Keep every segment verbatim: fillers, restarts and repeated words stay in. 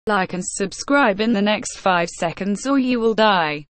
Like and subscribe in the next five seconds or you will die.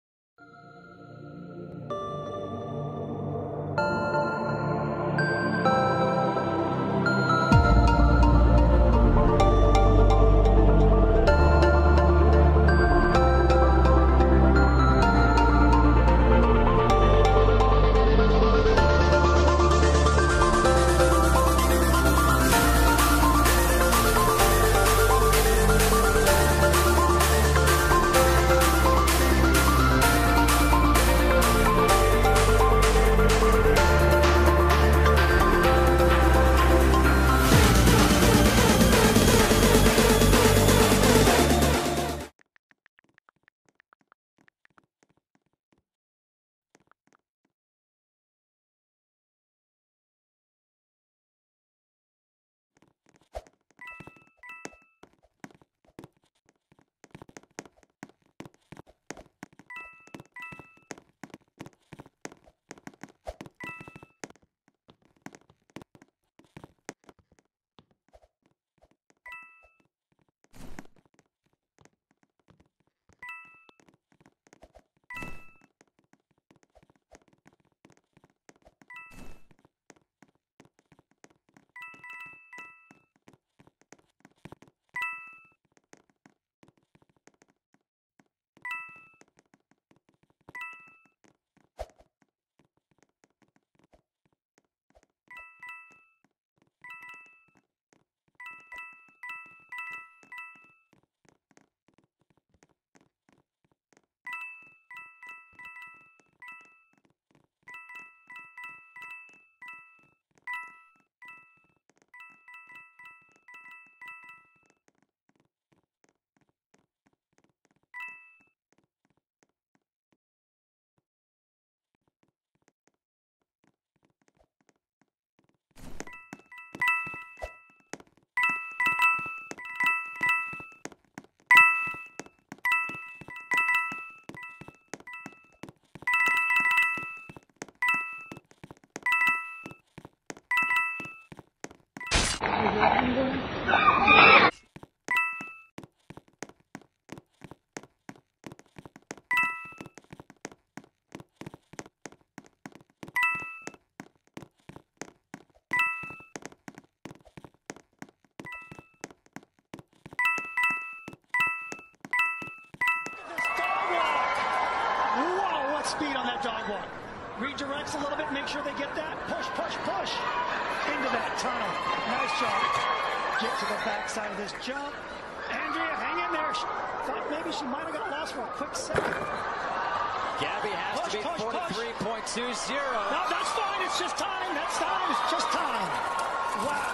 Speed on that dog walk. Redirects a little bit, make sure they get that. Push, push, push into that tunnel. Nice job. Get to the backside of this jump. Andrea, hang in there. She thought maybe she might have got lost for a quick second. Gabby has push, to be forty-three point two zero. No, that's fine. It's just time. That's time. It's just time. Wow.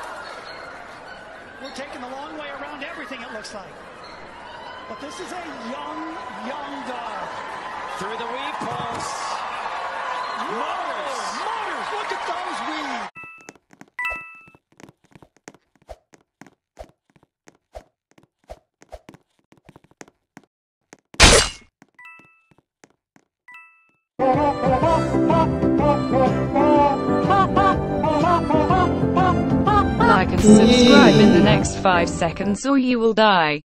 We're taking the long way around everything, it looks like. But this is a young, young dog. Through the weed pulse. Motors! Motors! Look at those weeds! Like and subscribe in the next five seconds or you will die.